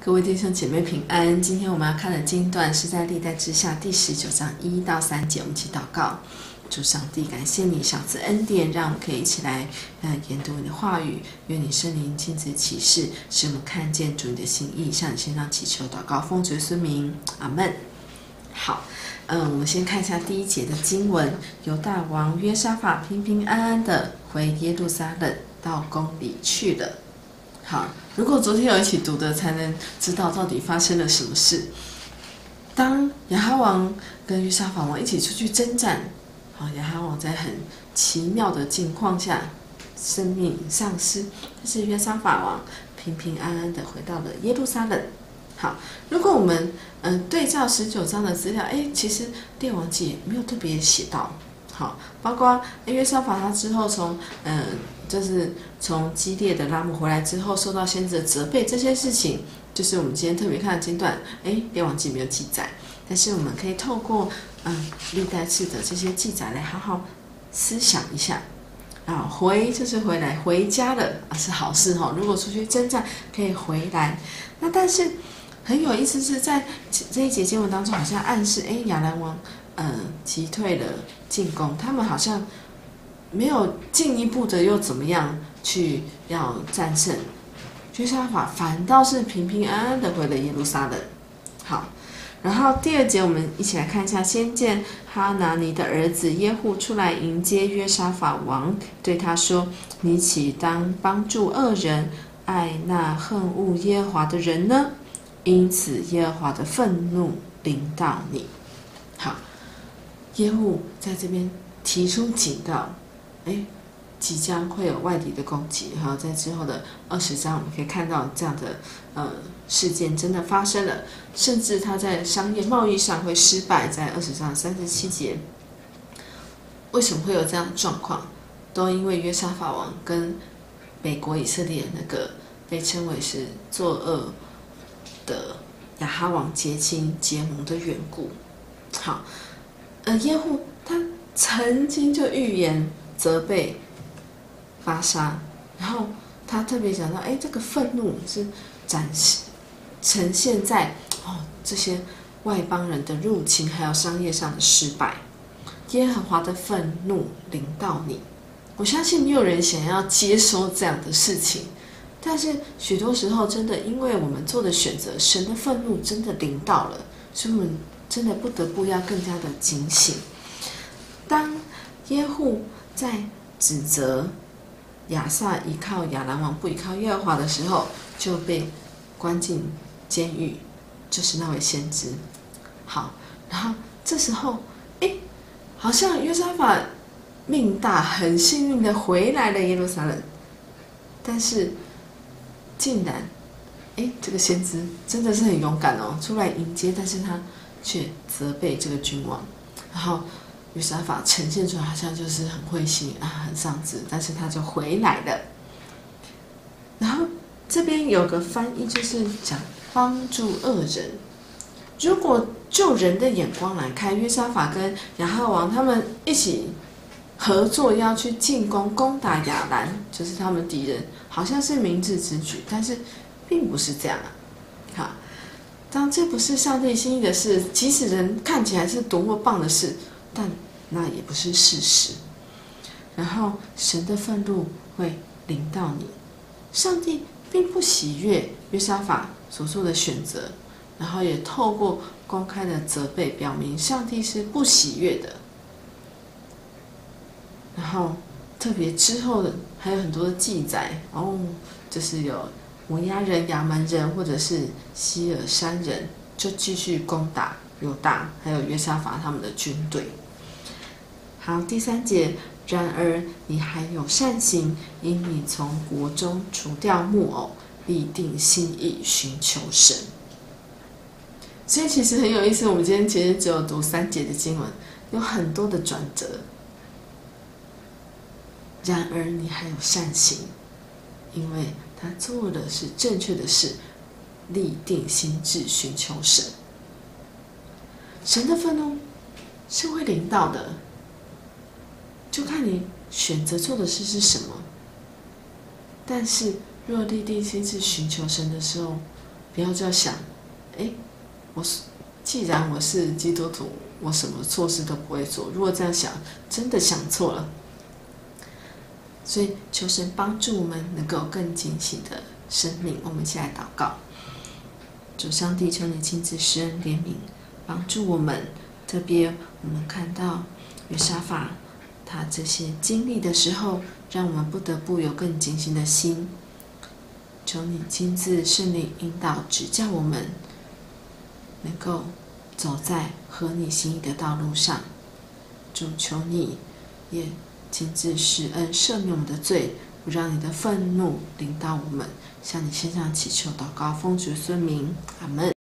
各位弟兄姐妹平安。今天我们要看的经段是在历代志下第19章1到3节，我们一起祷告。主上帝，感谢你赏赐恩典，让我们可以一起来研读你的话语。愿你圣灵亲自启示，使我们看见主你的心意。向你献上祈求祷告，奉主耶稣名，阿们。好，我们先看一下第1节的经文。犹大王约沙法平平安安的回耶路撒冷，到宫里去了。好，如果昨天有一起读的，才能知道到底发生了什么事。当亚哈王跟约沙法王一起出去征战，亚哈王在很奇妙的境况下生命丧失，但是约沙法王平平安安的回到了耶路撒冷。好，如果我们对照19章的资料，其实列王记也没有特别写到。好，包括约沙法他之后就是从基列的拉姆回来之后，受到先知的责备，这些事情就是我们今天特别看的经段，列王记没有记载，但是我们可以透过历代志的这些记载来好好思想一下。就是回来回家了是好事哈。如果出去征战可以回来，那但是很有意思是在这一节经文当中，好像暗示亚兰王击退了进攻，他们好像没有进一步的又怎么样去要战胜约沙法，反倒是平平安安的回了耶路撒冷。好，然后第2节我们一起来看一下。先见哈拿尼的儿子耶户出来迎接约沙法王，对他说：你岂当帮助恶人，爱那恨恶耶和华的人呢？因此耶和华的愤怒临到你。好，耶户在这边提出警告，即将会有外敌的攻击。好，在之后的20章我们可以看到这样的事件真的发生了，甚至他在商业贸易上会失败，在20章37节。为什么会有这样的状况？都因为约沙法王跟北国以色列那个被称为是作恶的亚哈王结亲结盟的缘故。好，耶户他曾经就预言责备巴沙，然后他特别讲到，这个愤怒是呈现在这些外邦人的入侵，还有商业上的失败。耶和华的愤怒临到你，我相信没有人想要接收这样的事情，但是许多时候真的因为我们做的选择，神的愤怒真的临到了，所以我们真的不得不要更加的警醒。当耶户在指责亚撒依靠亚兰王不依靠耶和华的时候，就被关进监狱，就是那位先知。好，然后这时候好像约沙法命大，很幸运的回来了耶路撒冷，但是竟然这个先知真的是很勇敢出来迎接，但是他却责备这个君王。然后约沙法呈现出来好像就是很灰心很丧志，但是他就回来了。然后这边有个翻译就是讲帮助恶人。如果就人的眼光来看，约沙法跟亚哈王他们一起合作要去进攻攻打亚兰，就是他们敌人，好像是明智之举，但是并不是这样好，当这不是上帝心意的事，即使人看起来是多么棒的事，但那也不是事实。然后神的愤怒会临到你。上帝并不喜悦约沙法所做的选择，然后也透过公开的责备表明上帝是不喜悦的。然后特别之后的还有很多的记载就是有摩押人、亚门人或者是希尔山人就继续攻打犹大还有约沙法他们的军队。好，第3节，然而你还有善行，因你从国中除掉木偶，立定心意寻求神。所以其实很有意思，我们今天其实只有读3节的经文，有很多的转折。然而你还有善行，因为他做的是正确的事，立定心志寻求神。神的愤怒是会临到的，就看你选择做的事是什么。但是若立定心志寻求神的时候， 不要这样想，既然我是基督徒，我什么错事都不会做。如果这样想，真的想错了。所以求神帮助我们能够更警醒的生命。我们一起来祷告。主上帝，求你亲自施恩怜悯，帮助我们。特别我们看到约沙法他这些经历的时候，让我们不得不有更警醒的心。求你亲自圣灵引导指教我们，能够走在合你心意的道路上。主，求你也亲自施恩赦免我们的罪，不让你的愤怒临到我们。向你献上祈求祷告，奉主尊名，阿们。